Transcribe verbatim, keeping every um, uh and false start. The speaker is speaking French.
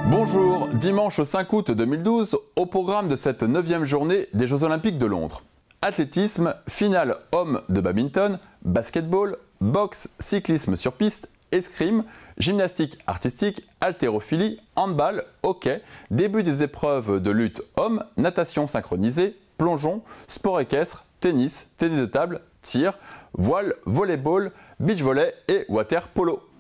Bonjour, dimanche cinq août deux mille douze, au programme de cette neuvième journée des Jeux Olympiques de Londres. Athlétisme, finale hommes de badminton, basketball, boxe, cyclisme sur piste, escrime, gymnastique artistique, haltérophilie, handball, hockey, début des épreuves de lutte hommes, natation synchronisée, plongeon, sport équestre, tennis, tennis de table, tir, voile, volleyball, beach volley et water polo.